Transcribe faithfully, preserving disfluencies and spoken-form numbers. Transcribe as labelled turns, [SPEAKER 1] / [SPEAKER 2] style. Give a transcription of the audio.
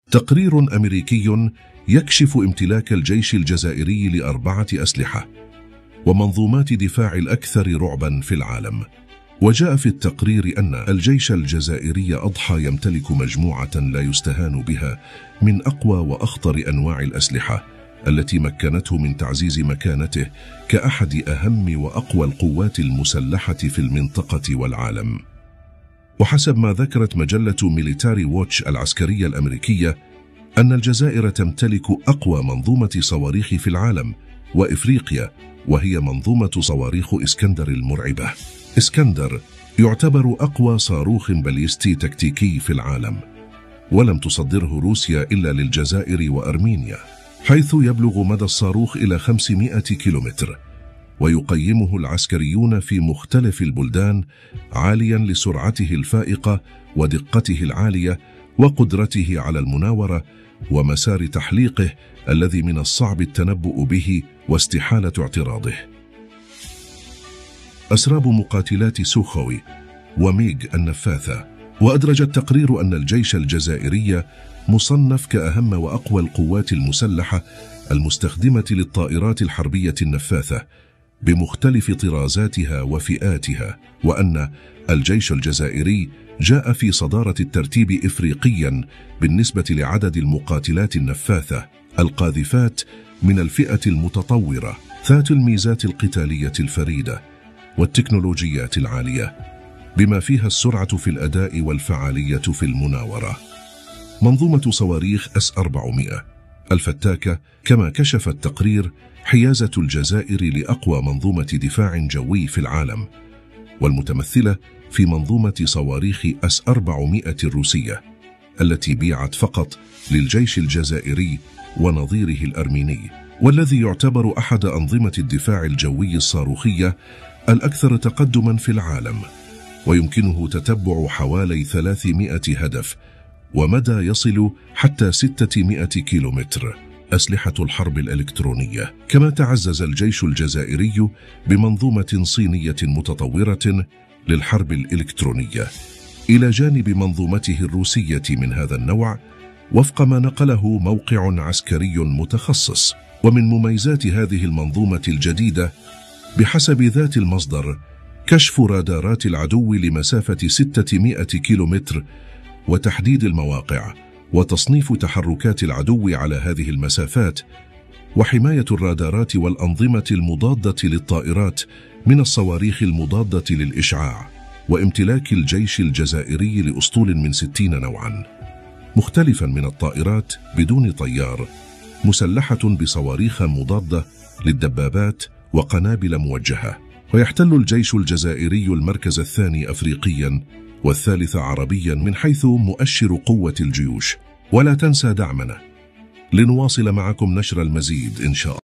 [SPEAKER 1] تقرير أمريكي يكشف امتلاك الجيش الجزائري لأربعة أسلحة ومنظومات دفاع الأكثر رعبا في العالم. وجاء في التقرير أن الجيش الجزائري أضحى يمتلك مجموعة لا يستهان بها من أقوى وأخطر أنواع الأسلحة التي مكنته من تعزيز مكانته كأحد أهم وأقوى القوات المسلحة في المنطقة والعالم. وحسب ما ذكرت مجلة ميليتاري ووتش العسكرية الأمريكية أن الجزائر تمتلك أقوى منظومة صواريخ في العالم وإفريقيا، وهي منظومة صواريخ إسكندر المرعبة. إسكندر يعتبر أقوى صاروخ باليستي تكتيكي في العالم، ولم تصدره روسيا إلا للجزائر وأرمينيا، حيث يبلغ مدى الصاروخ إلى خمسمائة كيلومتر، ويقيمه العسكريون في مختلف البلدان عاليا لسرعته الفائقة ودقته العالية وقدرته على المناورة ومسار تحليقه الذي من الصعب التنبؤ به واستحالة اعتراضه. أسراب مقاتلات سوخوي وميغ النفاثة. وأدرج التقرير أن الجيش الجزائري مصنف كأهم وأقوى القوات المسلحة المستخدمة للطائرات الحربية النفاثة بمختلف طرازاتها وفئاتها، وأن الجيش الجزائري جاء في صدارة الترتيب إفريقيا بالنسبة لعدد المقاتلات النفاثة القاذفات من الفئة المتطورة ذات الميزات القتالية الفريدة والتكنولوجيات العالية، بما فيها السرعة في الأداء والفعالية في المناورة. منظومة صواريخ إس أربعمائة الفتاكة. كما كشف التقرير حيازة الجزائر لأقوى منظومة دفاع جوي في العالم، والمتمثلة في منظومة صواريخ إس أربعمائة الروسية التي بيعت فقط للجيش الجزائري ونظيره الأرميني، والذي يعتبر أحد أنظمة الدفاع الجوي الصاروخية الأكثر تقدما في العالم، ويمكنه تتبع حوالي ثلاثمائة هدف ومدى يصل حتى ستمائة كيلومتر. أسلحة الحرب الإلكترونية. كما تعزز الجيش الجزائري بمنظومة صينية متطورة للحرب الإلكترونية إلى جانب منظومته الروسية من هذا النوع، وفق ما نقله موقع عسكري متخصص. ومن مميزات هذه المنظومة الجديدة بحسب ذات المصدر كشف رادارات العدو لمسافة ستمائة كيلومتر وتحديد المواقع وتصنيف تحركات العدو على هذه المسافات، وحماية الرادارات والأنظمة المضادة للطائرات من الصواريخ المضادة للإشعاع، وامتلاك الجيش الجزائري لأسطول من ستين نوعا مختلفا من الطائرات بدون طيار، مسلحة بصواريخ مضادة للدبابات وقنابل موجهة. ويحتل الجيش الجزائري المركز الثاني أفريقيا والثالث عربيا من حيث مؤشر قوة الجيوش. ولا تنسى دعمنا لنواصل معكم نشر المزيد إن شاء الله.